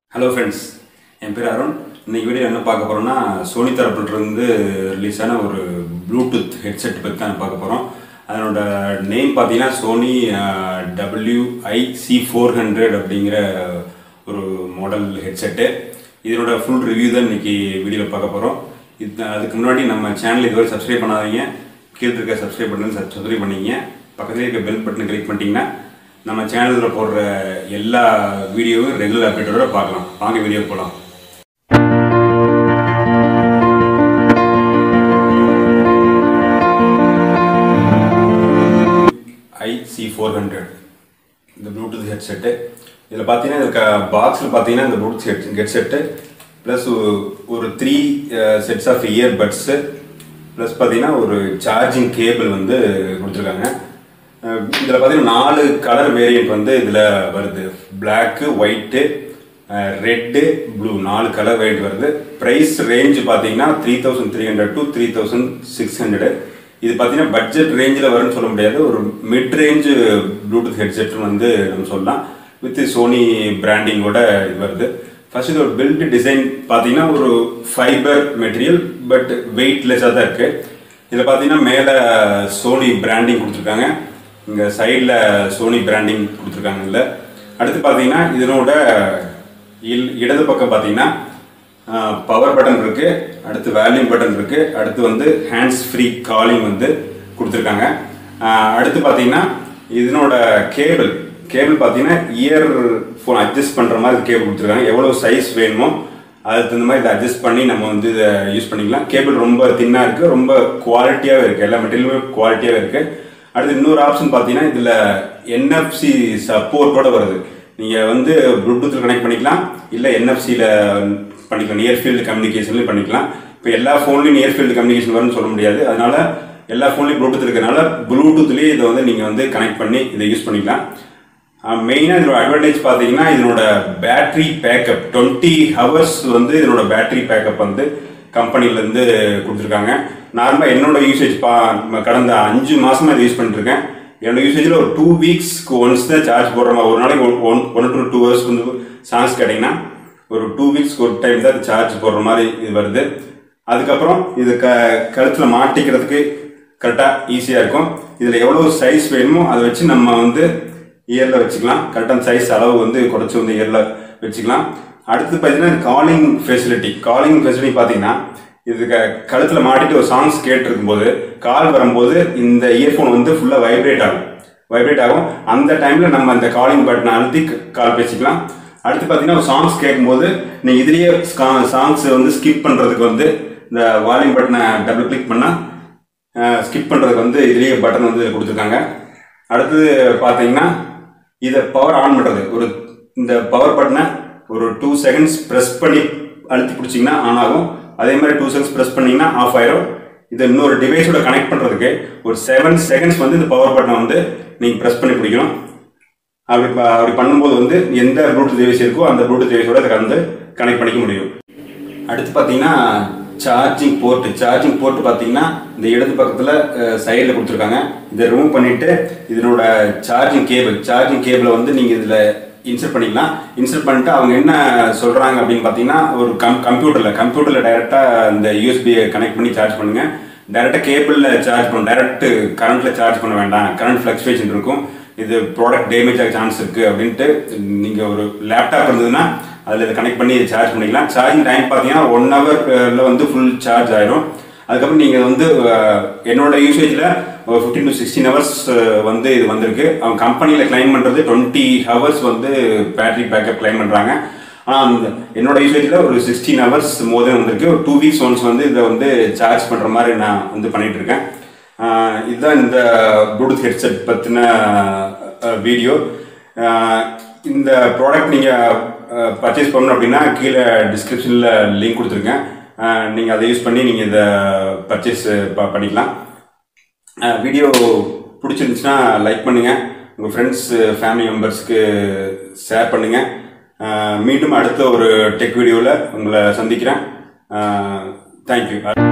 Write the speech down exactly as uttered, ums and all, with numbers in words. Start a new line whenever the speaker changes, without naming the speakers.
Hello friends, என் பேர் அருண். இன்னைக்கு video என்ன பார்க்க போறோம்னா சோனி தரப்புல இருந்து ரிலீஸ் ஆன ஒரு ப்ளூடூத் ஹெட்செட் பத்தி தான் பார்க்க போறோம். அதனோட நேம் பார்த்தீங்கன்னா Sony W I C four hundred அப்படிங்கிற ஒரு மாடல் ஹெட்செட். இதனோட ஃபுல் ரிவ்யூ தான் இன்னைக்கு வீடியோல பார்க்க போறோம். இது அதுக்கு முன்னாடி நம்ம சேனல் இதுவரை சப்ஸ்கிரைப் பண்ணாதீங்க. கீழ இருக்க சப்ஸ்கிரைப் பட்டனை சப்ஸ்கிரைப் பண்ணீங்க. பக்கத்துல இருக்க பெல் பட்டனை கிளிக் பண்ணிட்டீங்கன்னா நம்ம சேனல்ல போடுற எல்லா வீடியோவும் ரெகுலர் அப்டேட்டோட பார்க்கலாம். வாங்க வீடியோ போலாம். I C four hundred இந்த ப்ளூடூத் ஹெட்செட். இதுல பாத்தீங்கன்னா இந்த பாக்ஸ்ல பாத்தீங்கன்னா இந்த ப்ளூடூத் ஹெட்செட் பிளஸ் ஒரு three sets of ear buds plus பாத்தீங்கன்னா ஒரு சார்ஜிங் கேபிள் வந்து கொடுத்துருக்காங்க. இதில் பார்த்தீங்கன்னா நாலு கலர் வேரியண்ட் வந்து இதில் வருது. பிளாக்கு, ஒயிட்டு, ரெட்டு, ப்ளூ நாலு கலர் வேரியண்ட் வருது. ப்ரைஸ் ரேஞ்ச் பார்த்தீங்கன்னா three thousand three hundred to three thousand six hundred. இது பார்த்தீங்கன்னா பட்ஜெட் ரேஞ்சில் வரும்னு சொல்ல முடியாது. ஒரு மிட் ரேஞ்சு ப்ளூடூத் ஹெட்செட் வந்து நம்ம சொல்லலாம். வித் சோனி பிராண்டிங்கோட இது வருது. ஃபர்ஸ்ட் இதோட பில்ட் டிசைன் பார்த்தீங்கன்னா ஒரு ஃபைபர் மெட்டீரியல் பட் வெயிட்லெஸ்ஸாக தான் இருக்குது. இதில் பார்த்தீங்கன்னா மேலே சோனி பிராண்டிங் கொடுத்துருக்காங்க. இங்கே சைடில் சோனி பிராண்டிங் கொடுத்துருக்காங்க. இல்லை அடுத்து பார்த்தீங்கன்னா இதனோட இல் இடது பக்கம் பார்த்தீங்கன்னா பவர் பட்டன் இருக்குது, அடுத்து வேல்யூம் பட்டன் இருக்குது, அடுத்து வந்து ஹேண்ட்ஸ் ஃப்ரீ காலிங் வந்து கொடுத்துருக்காங்க. அடுத்து பார்த்தீங்கன்னா இதனோட கேபிள் கேபிள் பார்த்தீங்கன்னா இயர் ஃபோன் அட்ஜஸ்ட் பண்ணுற மாதிரி கேபிள் கொடுத்துருக்காங்க. எவ்வளோ சைஸ் வேணுமோ அதுக்கு தகுந்த மாதிரி இதை அட்ஜஸ்ட் பண்ணி நம்ம வந்து இதை யூஸ் பண்ணிக்கலாம். கேபிள் ரொம்ப தின்னாக இருக்குது, ரொம்ப குவாலிட்டியாகவே இருக்குது, எல்லா மெட்டீரியலுமே குவாலிட்டியாகவே இருக்குது. அடுத்து இன்னொரு ஆப்ஷன் பார்த்தீங்கன்னா இதில் N F C சப்போர்ட்டோட வருது. நீங்கள் வந்து ப்ளூடூத்தில் கனெக்ட் பண்ணிக்கலாம், இல்லை N F Cயில் பண்ணிக்கலாம், நியர் ஃபீல்டு கம்யூனிகேஷன்லையும் பண்ணிக்கலாம். இப்போ எல்லா ஃபோன்லையும் நியர் ஃபீல்டு கம்யூனிகேஷன் வரும்னு சொல்ல முடியாது. அதனால எல்லா ஃபோன்லையும் ப்ளூடூத் இருக்கிறதுனால ப்ளூடூத்லேயே இதை வந்து நீங்கள் வந்து கனெக்ட் பண்ணி இதை யூஸ் பண்ணிக்கலாம். மெயினாக இதோட அட்வான்டேஜ் பார்த்தீங்கன்னா இதனோட பேட்ரி பேக்கப் டுவெண்ட்டி ஹவர்ஸ் வந்து இதனோட பேட்ரி பேக்கப் வந்து கம்பெனிலேருந்து கொடுத்துருக்காங்க. நார்மலாக என்னோட யூசேஜ் பா கடந்த அஞ்சு மாதமாக இதை யூஸ் பண்ணிட்டுருக்கேன். என்னோட யூசேஜில் ஒரு டூ வீக்ஸ்க்கு ஒன்ஸ் தான் சார்ஜ் போடுற மாதிரி. ஒரு நாளைக்கு one one to two hours வந்து சார்ஜ் கேட்டிங்கன்னா ஒரு டூ வீக்ஸ்க்கு ஒரு டைம் தான் சார்ஜ் போடுற மாதிரி இது வருது. அதுக்கப்புறம் இது க கழுத்தில் மாட்டிக்கிறதுக்கு கரெக்டாக ஈஸியாக இருக்கும். இதில் எவ்வளோ சைஸ் வேணுமோ அதை வச்சு நம்ம வந்து இயரில் வச்சுக்கலாம். கரெக்டான சைஸ் அளவு வந்து குறைச்சி வந்து இயரில் வச்சுக்கலாம். அடுத்து பார்த்தீங்கன்னா காலிங் ஃபெசிலிட்டி காலிங் ஃபெசிலிட்டி பார்த்தீங்கன்னா இது க கழுத்தில் மாட்டிட்டு ஒரு சாங்ஸ் கேட்டுருக்கும் போது கால் வரும்போது இந்த இயர்ஃபோன் வந்து ஃபுல்லாக வைப்ரேட் ஆகும் வைப்ரேட் ஆகும் அந்த டைமில் நம்ம அந்த காலிங் பட்டனை அழுத்தி கால் பேசிக்கலாம். அடுத்து பார்த்தீங்கன்னா ஒரு சாங்ஸ் கேட்கும்போது நீங்கள் இதுலேயே சாங்ஸ் வந்து ஸ்கிப் பண்ணுறதுக்கு வந்து இந்த வால்யூம் பட்டனை டபுள் கிளிக் பண்ணால் ஸ்கிப் பண்ணுறதுக்கு வந்து இதுலேயே பட்டன் வந்து கொடுத்துருக்காங்க. அடுத்தது பார்த்தீங்கன்னா இதை பவர் ஆன் பண்ணுறது ஒரு இந்த பவர் பட்டனை ஒரு டூ செகண்ட்ஸ் ப்ரெஸ் பண்ணி அழுத்தி பிடிச்சிங்கன்னா ஆன் ஆகும். அதே மாதிரி டூ செகண்ட்ஸ் ப்ரெஸ் பண்ணிங்கன்னா ஆஃப் ஆயிரும். இதை இன்னொரு டிவைஸோட கனெக்ட் பண்ணுறதுக்கு ஒரு செவன் செகண்ட்ஸ் வந்து இந்த பவர் பட்டனை வந்து நீங்கள் ப்ரெஸ் பண்ணி பிடிக்கணும். அப்படி அப்படி பண்ணும்போது வந்து எந்த ப்ளூடூத் டிவைஸ் இருக்கோ அந்த ப்ளூடூத் டிவைஸோட அதை வந்து கனெக்ட் பண்ணிக்க முடியும். அடுத்து பார்த்தீங்கன்னா சார்ஜிங் போர்ட்டு சார்ஜிங் போர்ட்டு பார்த்தீங்கன்னா இந்த இடது பக்கத்தில் சைடில் கொடுத்துருக்காங்க. இதை ரிமூவ் பண்ணிவிட்டு இதனோட சார்ஜிங் கேபிள் சார்ஜிங் கேபிளை வந்து நீங்கள் இதில் இன்சர்ட் பண்ணிக்கலாம். இன்சர்ட் பண்ணிட்டு அவங்க என்ன சொல்கிறாங்க அப்படின்னு பார்த்தீங்கன்னா ஒரு கம் கம்ப்யூட்டரில் கம்ப்யூட்டரில் டைரெக்டாக இந்த யூஎஸ்பியை கனெக்ட் பண்ணி சார்ஜ் பண்ணுங்கள். டைரெக்டாக கேபிளில் சார்ஜ் பண்ண டைரெக்ட் கரண்ட்டில் சார்ஜ் பண்ண வேண்டாம், கரண்ட் ஃப்ளக்சுவேஷன் இருக்கும், இது ப்ராடக்ட் டேமேஜ் ஆக சான்ஸ் இருக்குது அப்படின்ட்டு நீங்கள் ஒரு லேப்டாப் இருந்ததுன்னா அதில் இதை கனெக்ட் பண்ணி சார்ஜ் பண்ணிக்கலாம். சார்ஜிங் டைம் பார்த்தீங்கன்னா ஒன் ஹவரில் வந்து ஃபுல் சார்ஜ் ஆயிரும். அதுக்கப்புறம் நீங்கள் வந்து என்னோட யூசேஜில் ஒரு ஃபிஃப்டீன் டு சிக்ஸ்டீன் ஹவர்ஸ் வந்து இது வந்திருக்கு. அவங்க கம்பெனியில் கிளைம் பண்ணுறது டுவெண்ட்டி ஹவர்ஸ் வந்து பேட்டரி பேக்கப் கிளைம் பண்ணுறாங்க. ஆனால் அந்த என்னோட யூசேஜில் ஒரு சிக்ஸ்டீன் ஹவர்ஸ் மோதல் வந்திருக்கு. ஒரு டூ வீக்ஸ் ஒன்ஸ் வந்து இதை வந்து சார்ஜ் பண்ணுற மாதிரி நான் வந்து பண்ணிகிட்டு இருக்கேன். இதுதான் இந்த ப்ளூடூத் ஹெட்செட் பற்றின வீடியோ. இந்த ப்ராடக்ட் நீங்கள் பர்ச்சேஸ் பண்ணணும் அப்படின்னா கீழே டிஸ்கிரிப்ஷனில் லிங்க் கொடுத்துருக்கேன். நீங்கள் அதை யூஸ் பண்ணி நீங்கள் இதை பர்ச்சேஸ் பண்ணிக்கலாம். வீடியோ பிடிச்சிருந்துச்சுன்னா லைக் பண்ணுங்கள், உங்கள் ஃப்ரெண்ட்ஸ் ஃபேமிலி மெம்பர்ஸ்க்கு ஷேர் பண்ணுங்கள். மீண்டும் அடுத்த ஒரு டெக் வீடியோவில் உங்களை சந்திக்கிறேன். தேங்க்யூ.